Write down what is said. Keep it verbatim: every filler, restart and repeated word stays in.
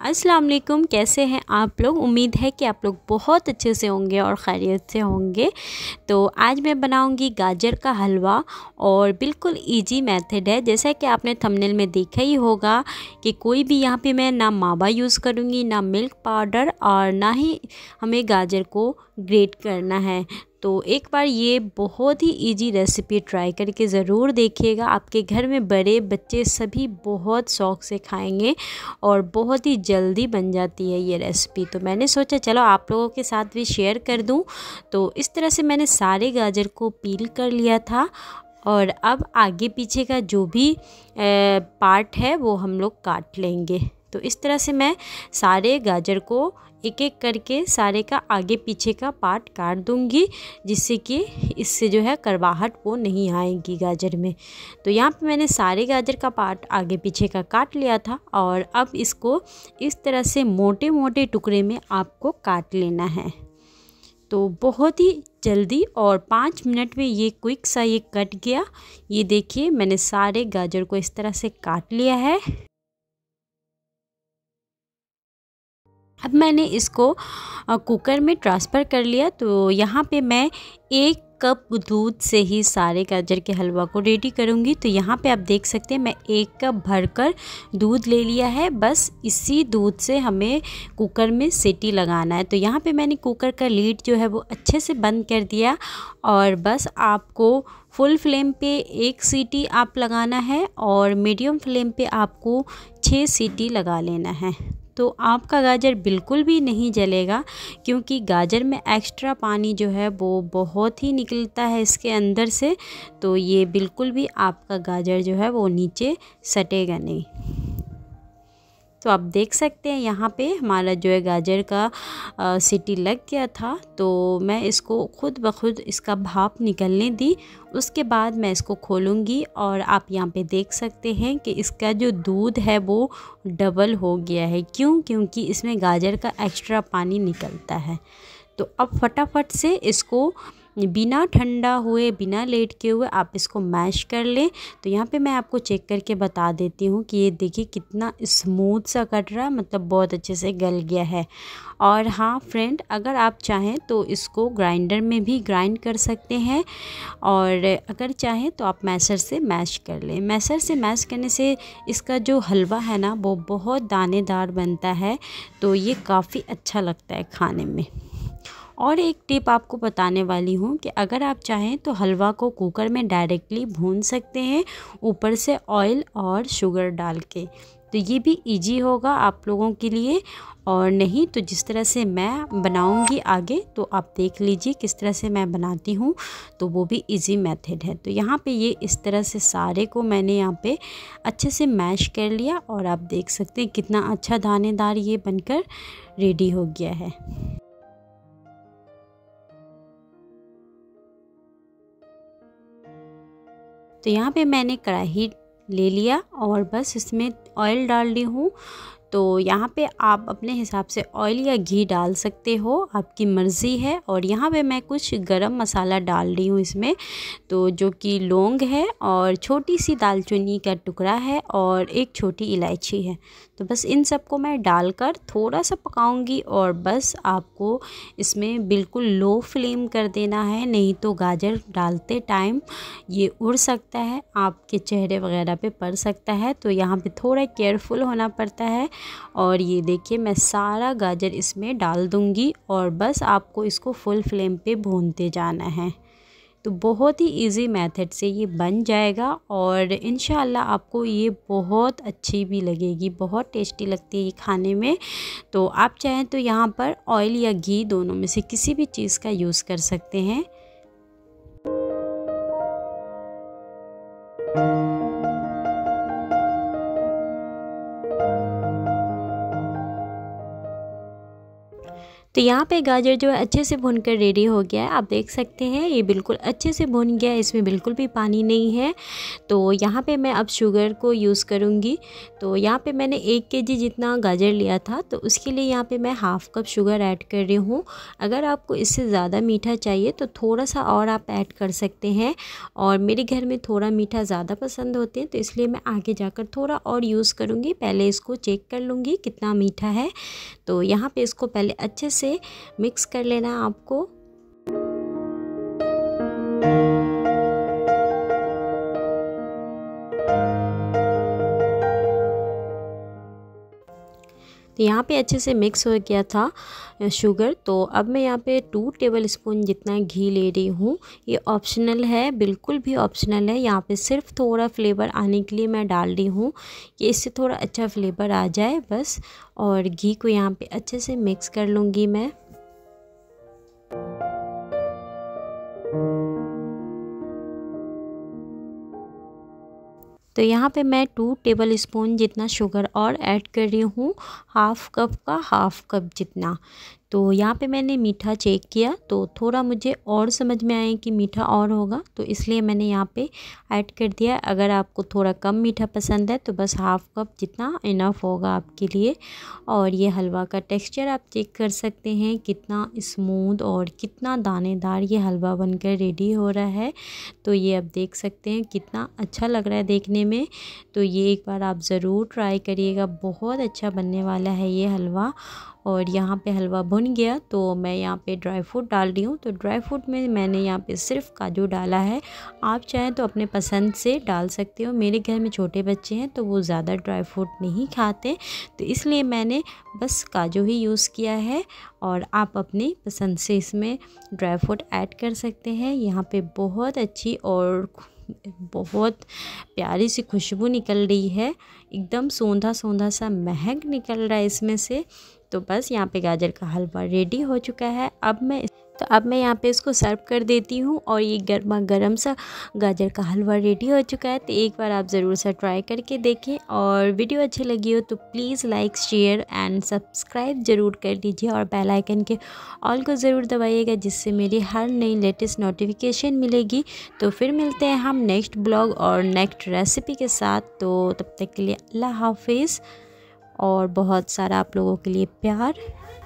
अस्सलाम वालेकुम, कैसे हैं आप लोग। उम्मीद है कि आप लोग बहुत अच्छे से होंगे और खैरियत से होंगे। तो आज मैं बनाऊंगी गाजर का हलवा और बिल्कुल इजी मेथड है। जैसा कि आपने थंबनेल में देखा ही होगा कि कोई भी यहाँ पे मैं ना मावा यूज़ करूँगी, ना मिल्क पाउडर, और ना ही हमें गाजर को ग्रेट करना है। तो एक बार ये बहुत ही इजी रेसिपी ट्राई करके ज़रूर देखिएगा। आपके घर में बड़े बच्चे सभी बहुत शौक़ से खाएंगे और बहुत ही जल्दी बन जाती है ये रेसिपी। तो मैंने सोचा चलो आप लोगों के साथ भी शेयर कर दूं। तो इस तरह से मैंने सारे गाजर को पील कर लिया था और अब आगे पीछे का जो भी पार्ट है वो हम लोग काट लेंगे। तो इस तरह से मैं सारे गाजर को एक एक करके सारे का आगे पीछे का पार्ट काट दूंगी, जिससे कि इससे जो है कड़वाहट वो नहीं आएगी गाजर में। तो यहाँ पे मैंने सारे गाजर का पार्ट आगे पीछे का काट लिया था और अब इसको इस तरह से मोटे मोटे टुकड़े में आपको काट लेना है। तो बहुत ही जल्दी और पाँच मिनट में ये क्विक सा ये कट गया। ये देखिए मैंने सारे गाजर को इस तरह से काट लिया है। अब मैंने इसको कुकर में ट्रांसफ़र कर लिया। तो यहाँ पे मैं एक कप दूध से ही सारे गाजर के हलवा को रेडी करूँगी। तो यहाँ पे आप देख सकते हैं मैं एक कप भरकर दूध ले लिया है। बस इसी दूध से हमें कुकर में सीटी लगाना है। तो यहाँ पे मैंने कुकर का लीड जो है वो अच्छे से बंद कर दिया और बस आपको फुल फ्लेम पे एक सीटी आप लगाना है और मीडियम फ्लेम पे आपको छः सीटी लगा लेना है। तो आपका गाजर बिल्कुल भी नहीं जलेगा, क्योंकि गाजर में एक्स्ट्रा पानी जो है वो बहुत ही निकलता है इसके अंदर से। तो ये बिल्कुल भी आपका गाजर जो है वो नीचे सटेगा नहीं। तो आप देख सकते हैं यहाँ पे हमारा जो है गाजर का आ, सीटी लग गया था। तो मैं इसको खुद ब खुद इसका भाप निकलने दी। उसके बाद मैं इसको खोलूँगी और आप यहाँ पे देख सकते हैं कि इसका जो दूध है वो डबल हो गया है। क्यों? क्योंकि इसमें गाजर का एक्स्ट्रा पानी निकलता है। तो अब फटाफट से इसको बिना ठंडा हुए, बिना लेट के हुए आप इसको मैश कर लें। तो यहाँ पे मैं आपको चेक करके बता देती हूँ कि ये देखिए कितना स्मूथ सा कट रहा है, मतलब बहुत अच्छे से गल गया है। और हाँ फ्रेंड, अगर आप चाहें तो इसको ग्राइंडर में भी ग्राइंड कर सकते हैं और अगर चाहें तो आप मैशर से मैश कर लें। मैशर से मैश करने से इसका जो हलवा है ना वो बहुत दानेदार बनता है। तो ये काफ़ी अच्छा लगता है खाने में। और एक टिप आपको बताने वाली हूँ कि अगर आप चाहें तो हलवा को कुकर में डायरेक्टली भून सकते हैं, ऊपर से ऑयल और शुगर डाल के। तो ये भी इजी होगा आप लोगों के लिए। और नहीं तो जिस तरह से मैं बनाऊंगी आगे, तो आप देख लीजिए किस तरह से मैं बनाती हूँ, तो वो भी इजी मेथड है। तो यहाँ पे ये इस तरह से सारे को मैंने यहाँ पे अच्छे से मैश कर लिया और आप देख सकते हैं कितना अच्छा दानेदार ये बनकर रेडी हो गया है। तो यहाँ पे मैंने कढ़ाई ले लिया और बस इसमें ऑयल डाल दी हूँ। तो यहाँ पे आप अपने हिसाब से ऑयल या घी डाल सकते हो, आपकी मर्ज़ी है। और यहाँ पे मैं कुछ गरम मसाला डाल रही हूँ इसमें, तो जो कि लौंग है और छोटी सी दालचीनी का टुकड़ा है और एक छोटी इलायची है। तो बस इन सबको मैं डालकर थोड़ा सा पकाऊंगी और बस आपको इसमें बिल्कुल लो फ्लेम कर देना है, नहीं तो गाजर डालते टाइम ये उड़ सकता है, आपके चेहरे वगैरह पे पड़ सकता है। तो यहाँ पे थोड़ा केयरफुल होना पड़ता है। और ये देखिए मैं सारा गाजर इसमें डाल दूँगी और बस आपको इसको फुल फ्लेम पे भूनते जाना है। तो बहुत ही इजी मेथड से ये बन जाएगा और इंशाल्लाह आपको ये बहुत अच्छी भी लगेगी, बहुत टेस्टी लगती है ये खाने में। तो आप चाहें तो यहाँ पर ऑयल या घी दोनों में से किसी भी चीज़ का यूज़ कर सकते हैं। तो यहाँ पे गाजर जो है अच्छे से भुनकर रेडी हो गया है। आप देख सकते हैं ये बिल्कुल अच्छे से भुन गया है, इसमें बिल्कुल भी पानी नहीं है। तो यहाँ पे मैं अब शुगर को यूज़ करूँगी। तो यहाँ पे मैंने एक केजी जितना गाजर लिया था, तो उसके लिए यहाँ पे मैं हाफ़ कप शुगर ऐड कर रही हूँ। अगर आपको इससे ज़्यादा मीठा चाहिए तो थोड़ा सा और आप ऐड कर सकते हैं, और मेरे घर में थोड़ा मीठा ज़्यादा पसंद होते हैं, तो इसलिए मैं आगे जाकर थोड़ा और यूज़ करूँगी। पहले इसको चेक कर लूँगी कितना मीठा है। तो यहाँ पे इसको पहले अच्छे से मिक्स कर लेना है आपको। तो यहाँ पे अच्छे से मिक्स हो गया था शुगर। तो अब मैं यहाँ पे टू टेबल स्पून जितना घी ले रही हूँ। ये ऑप्शनल है, बिल्कुल भी ऑप्शनल है। यहाँ पे सिर्फ थोड़ा फ्लेवर आने के लिए मैं डाल रही हूँ कि इससे थोड़ा अच्छा फ्लेवर आ जाए बस। और घी को यहाँ पे अच्छे से मिक्स कर लूँगी मैं। तो यहाँ पे मैं टू टेबल स्पून जितना शुगर और ऐड कर रही हूँ, हाफ़ कप का हाफ़ कप जितना। तो यहाँ पे मैंने मीठा चेक किया, तो थोड़ा मुझे और समझ में आया कि मीठा और होगा, तो इसलिए मैंने यहाँ पे ऐड कर दिया। अगर आपको थोड़ा कम मीठा पसंद है तो बस हाफ़ कप जितना इनफ होगा आपके लिए। और ये हलवा का टेक्सचर आप चेक कर सकते हैं, कितना स्मूथ और कितना दानेदार ये हलवा बनकर रेडी हो रहा है। तो ये आप देख सकते हैं कितना अच्छा लग रहा है देखने में। तो ये एक बार आप ज़रूर ट्राई करिएगा, बहुत अच्छा बनने वाला है ये हलवा। और यहाँ पे हलवा भुन गया तो मैं यहाँ पे ड्राई फ्रूट डाल रही हूँ। तो ड्राई फ्रूट में मैंने यहाँ पे सिर्फ काजू डाला है, आप चाहें तो अपने पसंद से डाल सकते हो। मेरे घर में छोटे बच्चे हैं तो वो ज़्यादा ड्राई फ्रूट नहीं खाते, तो इसलिए मैंने बस काजू ही यूज़ किया है। और आप अपनी पसंद से इसमें ड्राई फ्रूट ऐड कर सकते हैं। यहाँ पे बहुत अच्छी और बहुत प्यारी सी खुशबू निकल रही है, एकदम सौंधा सौंधा सा महक निकल रहा है इसमें से। तो बस यहाँ पे गाजर का हलवा रेडी हो चुका है। अब मैं तो अब मैं यहाँ पे इसको सर्व कर देती हूँ। और ये गर्मा गर्म सा गाजर का हलवा रेडी हो चुका है। तो एक बार आप ज़रूर से ट्राई करके देखें। और वीडियो अच्छी लगी हो तो please like share and subscribe ज़रूर कर दीजिए, और बेल आइकन के ऑल को ज़रूर दबाइएगा, जिससे मेरी हर नई लेटेस्ट नोटिफिकेशन मिलेगी। तो फिर मिलते हैं हम नेक्स्ट ब्लॉग और नेक्स्ट रेसिपी के साथ। तो तब तक के लिए अल्लाह हाफिज़, और बहुत सारा आप लोगों के लिए प्यार।